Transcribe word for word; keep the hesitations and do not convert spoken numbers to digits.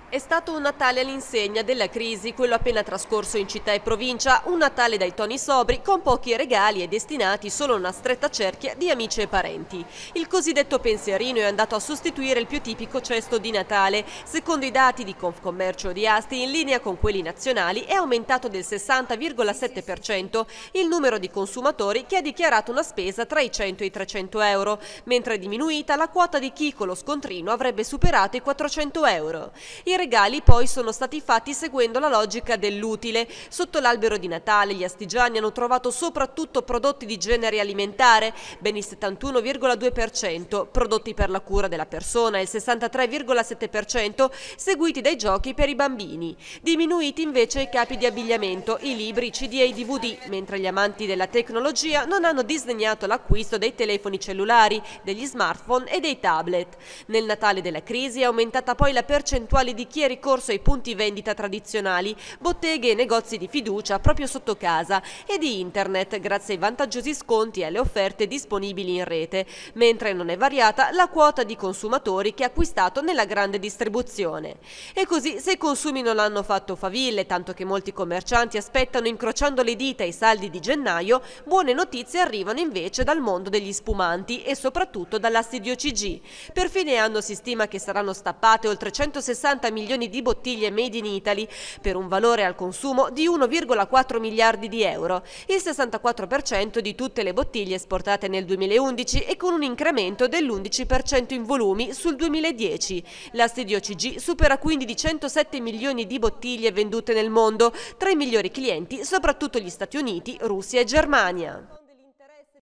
È stato un Natale all'insegna della crisi, quello appena trascorso in città e provincia, un Natale dai toni sobri, con pochi regali e destinati solo a una stretta cerchia di amici e parenti. Il cosiddetto pensierino è andato a sostituire il più tipico cesto di Natale. Secondo i dati di Confcommercio di Asti, in linea con quelli nazionali, è aumentato del sessanta virgola sette per cento il numero di consumatori che ha dichiarato una spesa tra i cento e i trecento euro, mentre è diminuita la quota di chi con lo scontrino avrebbe superato i quattrocento euro. I regali poi sono stati fatti seguendo la logica dell'utile. Sotto l'albero di Natale gli astigiani hanno trovato soprattutto prodotti di genere alimentare, ben il settantuno virgola due per cento, prodotti per la cura della persona il sessantatré virgola sette per cento, seguiti dai giochi per i bambini. Diminuiti invece i capi di abbigliamento, i libri, i C D e i D V D, mentre gli amanti della tecnologia non hanno disdegnato l'acquisto dei telefoni cellulari, degli smartphone e dei tablet. Nel Natale della crisi è aumentata poi la percentuale di chi è ricorso ai punti vendita tradizionali, botteghe e negozi di fiducia proprio sotto casa, e di internet grazie ai vantaggiosi sconti e alle offerte disponibili in rete, mentre non è variata la quota di consumatori che ha acquistato nella grande distribuzione. E così, se i consumi non hanno fatto faville, tanto che molti commercianti aspettano incrociando le dita i saldi di gennaio, buone notizie arrivano invece dal mondo degli spumanti e soprattutto dall'Astidio C G. Per fine anno si stima che saranno stappate oltre centosessanta milioni di bottiglie made in Italy per un valore al consumo di uno virgola quattro miliardi di euro, il sessantaquattro per cento di tutte le bottiglie esportate nel duemilaundici e con un incremento dell'undici per cento in volumi sul duemiladieci. L'Astidio C G supera quindi di centosette milioni di bottiglie vendute nel mondo, tra i migliori clienti soprattutto gli Stati Uniti, Russia e Germania.